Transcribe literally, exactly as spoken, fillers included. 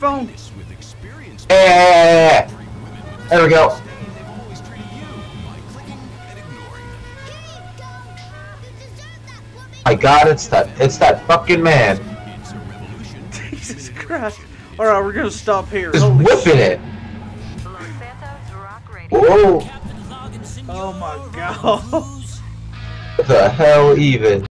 phone. Yeah. There we go. My God, it's that it's that fucking man. Jesus Christ! All right, we're gonna stop here. Just Holy whipping shit. it. Whoa! Oh my God! What the hell, even?